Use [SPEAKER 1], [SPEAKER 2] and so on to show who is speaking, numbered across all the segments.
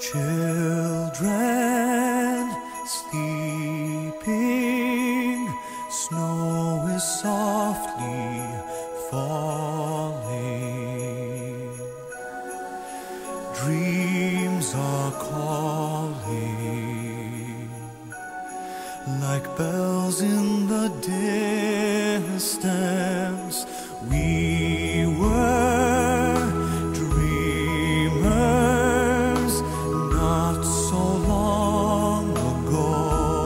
[SPEAKER 1] Children sleeping, snow is softly falling. Dreams are calling like bells in the distance. We were dreamers not so long ago,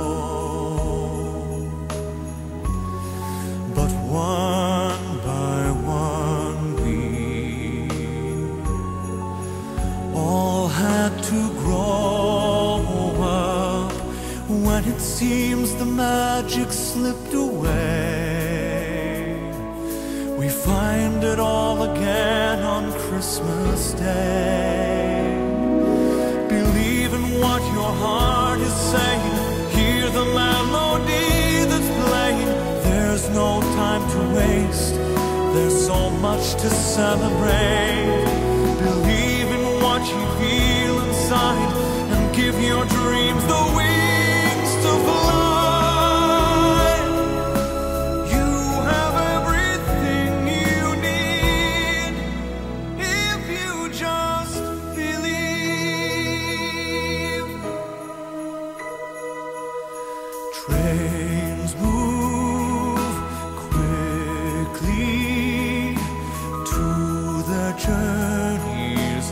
[SPEAKER 1] but one by one we all had to grow up. When it seems the magic slipped away, we find it all again on Christmas Day. Believe in what your heart is saying, hear the melody that's playing. There's no time to waste, there's so much to celebrate. Believe in what you feel inside and give your dreams the wings to fly. Trains move quickly to their journey's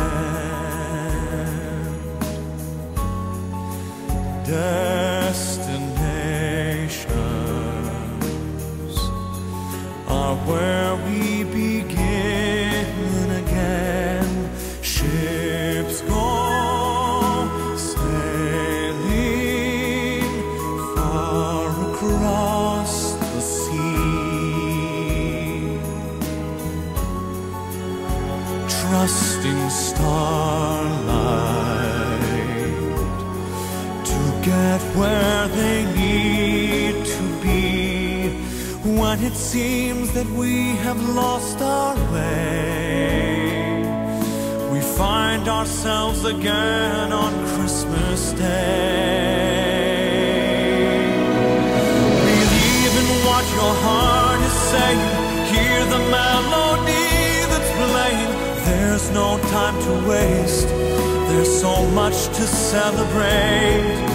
[SPEAKER 1] end. Destinations are where we begin again. Ships go across the sea, trusting starlight to get where they need to be. When it seems that we have lost our way, we find ourselves again on Christmas Day. What your heart is saying, hear the melody that's playing. There's no time to waste, there's so much to celebrate.